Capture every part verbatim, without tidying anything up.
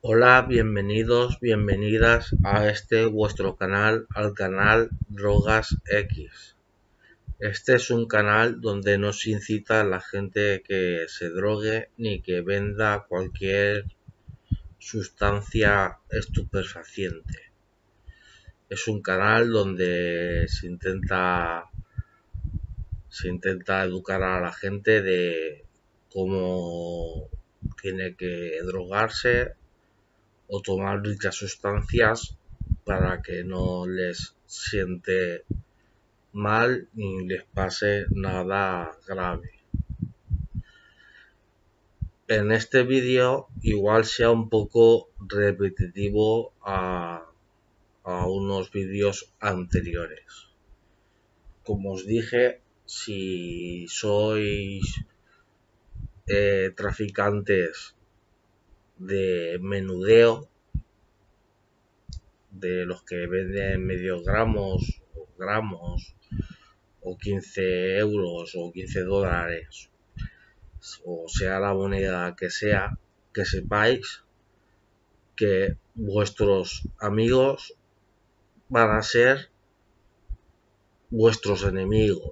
Hola, bienvenidos, bienvenidas a este vuestro canal, al canal Drogas X. Este es un canal donde no se incita a la gente que se drogue ni que venda cualquier sustancia estupefaciente. Es un canal donde se intenta se intenta educar a la gente de cómo tiene que drogarse o tomar dichas sustancias para que no les siente mal ni les pase nada grave. En este vídeo igual sea un poco repetitivo a, a unos vídeos anteriores. Como os dije, si sois eh, traficantes de menudeo, de los que venden medio gramos o gramos o quince euros o quince dólares, o sea la moneda que sea, que sepáis que vuestros amigos van a ser vuestros enemigos.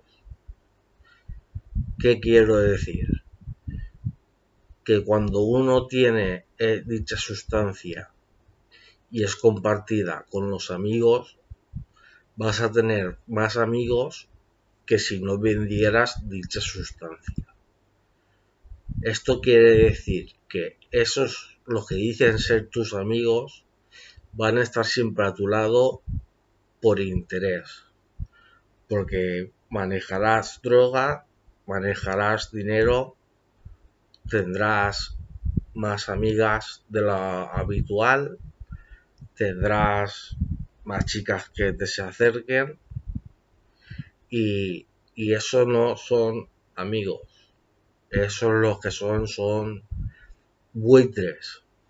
¿Qué quiero decir? Que cuando uno tiene eh, dicha sustancia y es compartida con los amigos, vas a tener más amigos que si no vendieras dicha sustancia. Esto quiere decir que esos, los que dicen ser tus amigos, van a estar siempre a tu lado por interés, porque manejarás droga, manejarás dinero, tendrás más amigas de la habitual, tendrás más chicas que te se acerquen y, y eso no son amigos. Esos los que son son buitres.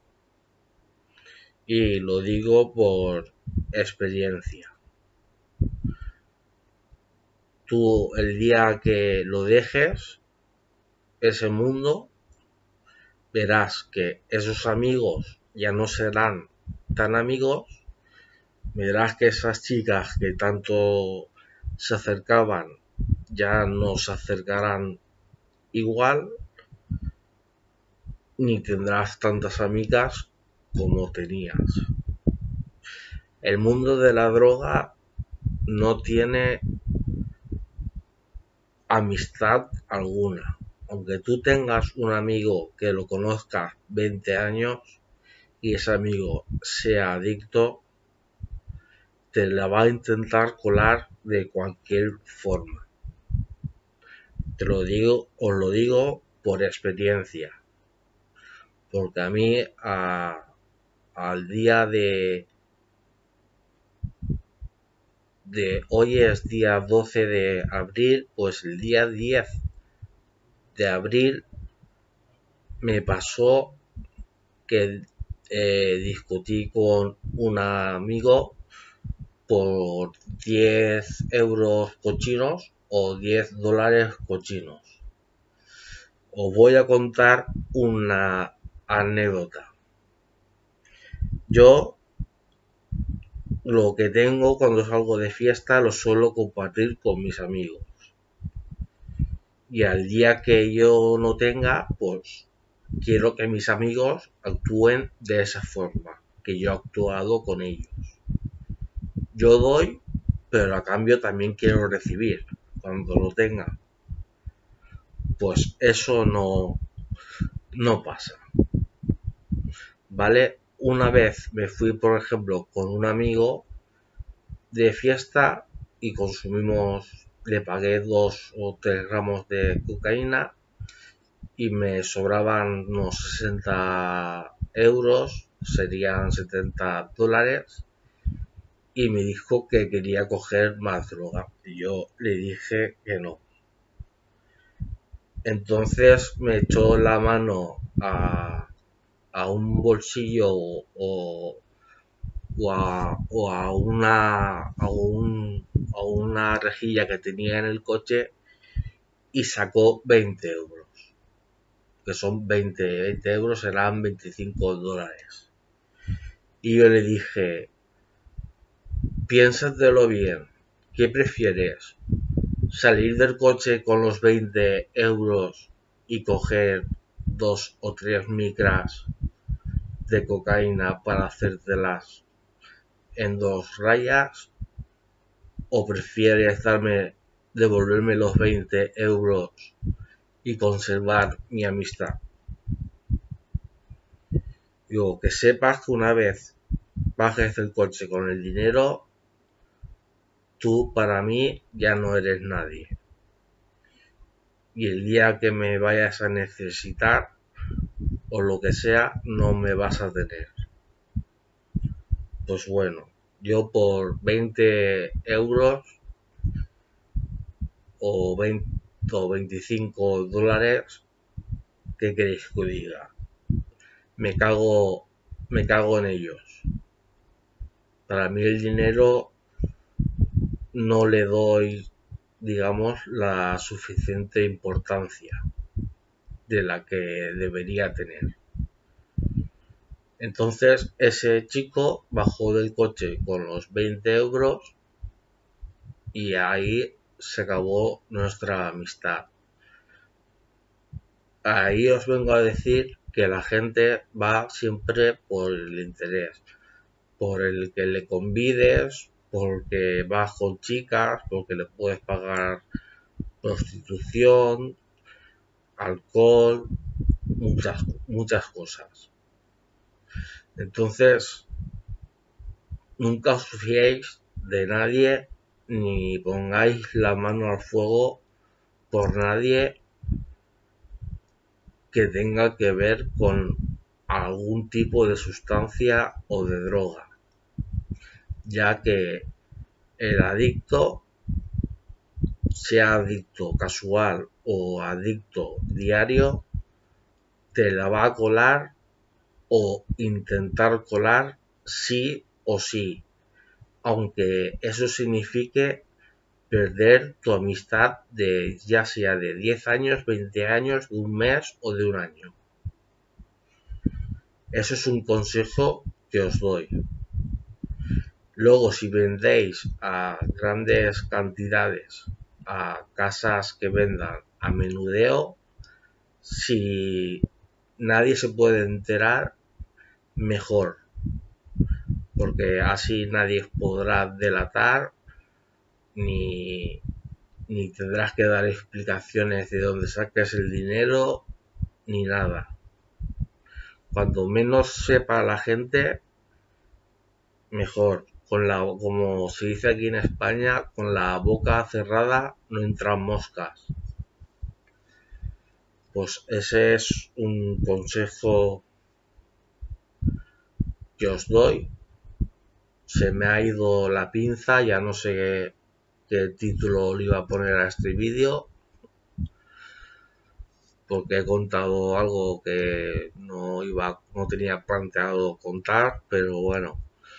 Y lo digo por experiencia. Tú el día que lo dejes, ese mundo, verás que esos amigos ya no serán tan amigos. Verás que esas chicas que tanto se acercaban ya no se acercarán igual, ni tendrás tantas amigas como tenías. El mundo de la droga no tiene amistad alguna. Aunque tú tengas un amigo que lo conozcas veinte años y ese amigo sea adicto, te la va a intentar colar de cualquier forma. Te lo digo, os lo digo por experiencia. Porque a mí a, al día de, de hoy es día doce de abril, pues el día diez de abril me pasó que eh, discutí con un amigo por diez euros cochinos o diez dólares cochinos. Os voy a contar una anécdota. Yo lo que tengo cuando salgo de fiesta lo suelo compartir con mis amigos. Y al día que yo no tenga, pues quiero que mis amigos actúen de esa forma que yo he actuado con ellos. Yo doy, pero a cambio también quiero recibir cuando lo tenga. Pues eso no, no pasa. ¿Vale? Una vez me fui, por ejemplo, con un amigo de fiesta y consumimos, le pagué dos o tres gramos de cocaína y me sobraban unos sesenta euros, serían setenta dólares, y me dijo que quería coger más droga y yo le dije que no. Entonces me echó la mano a, a un bolsillo o, o, a, o a, una, a, un, a una rejilla que tenía en el coche y sacó veinte euros, que son veinte, veinte euros serán veinticinco dólares. Y yo le dije, piénsatelo bien, ¿qué prefieres? ¿Salir del coche con los veinte euros y coger dos o tres micras de cocaína para hacértelas en dos rayas? ¿O prefieres darme, devolverme los veinte euros y conservar mi amistad? Digo, que sepas que una vez bajes del coche con el dinero, tú para mí ya no eres nadie. Y el día que me vayas a necesitar o lo que sea, no me vas a tener. Pues bueno, yo por veinte euros o veinte o veinticinco dólares, ¿qué queréis que diga? Me cago, me cago en ellos. Para mí el dinero no le doy, digamos, la suficiente importancia de la que debería tener. Entonces ese chico bajó del coche con los veinte euros y ahí se acabó nuestra amistad. Ahí os vengo a decir que la gente va siempre por el interés, por el que le convides, porque vas con chicas, porque le puedes pagar prostitución, alcohol, muchas, muchas cosas. Entonces, nunca os fiéis de nadie ni pongáis la mano al fuego por nadie que tenga que ver con algún tipo de sustancia o de droga, ya que el adicto, sea adicto casual o adicto diario, te la va a colar o intentar colar sí o sí, aunque eso signifique perder tu amistad de ya sea de diez años, veinte años, de un mes o de un año. Eso es un consejo que os doy. Luego, si vendéis a grandes cantidades a casas que vendan a menudeo, si nadie se puede enterar, mejor, porque así nadie podrá delatar ni, ni tendrás que dar explicaciones de dónde saques el dinero ni nada. Cuanto menos sepa la gente, mejor. Con la, como se dice aquí en España, con la boca cerrada no entran moscas. Pues ese es un consejo que os doy. Se me ha ido la pinza, ya no sé qué, qué título le iba a poner a este vídeo, porque he contado algo que no iba, no tenía planteado contar, pero bueno,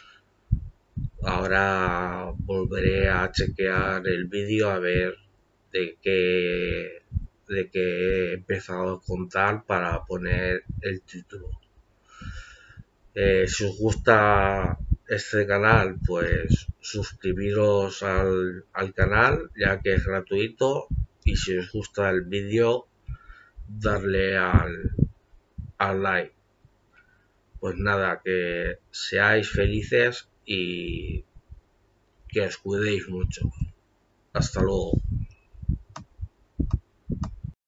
ahora volveré a chequear el vídeo a ver de qué, de qué he empezado a contar para poner el título. Eh, si os gusta este canal, pues suscribiros al, al canal, ya que es gratuito, y si os gusta el vídeo, darle al, al like. Pues nada, que seáis felices y que os cuidéis mucho. Hasta luego.